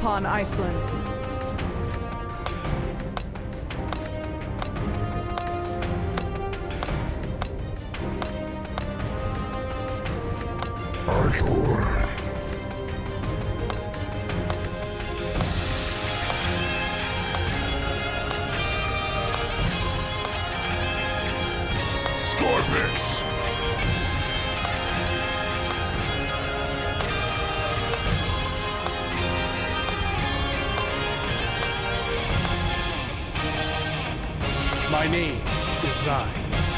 upon Iceland. Scorpix. My name is Zai.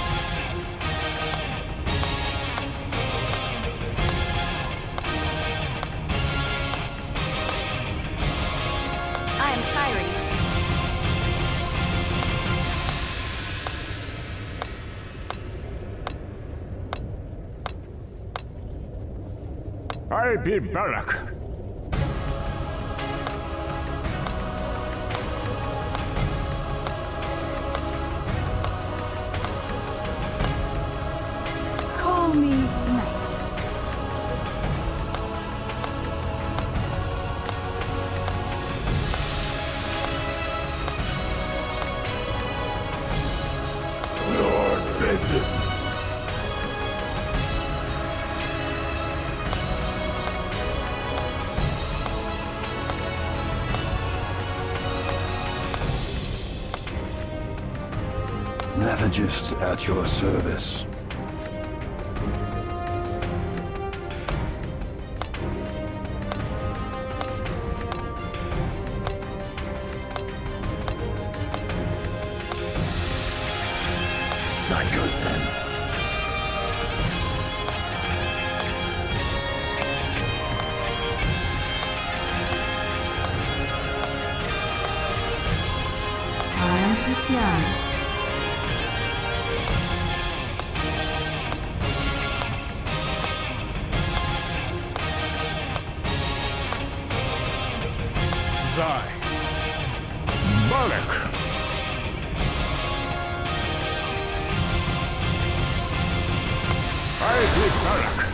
I am Kyrie. I be Barak. Call me Nisus. Lord visit. Navigist at your service. Psychosen. I am Tatiana. Zai. Barak. I be Barak.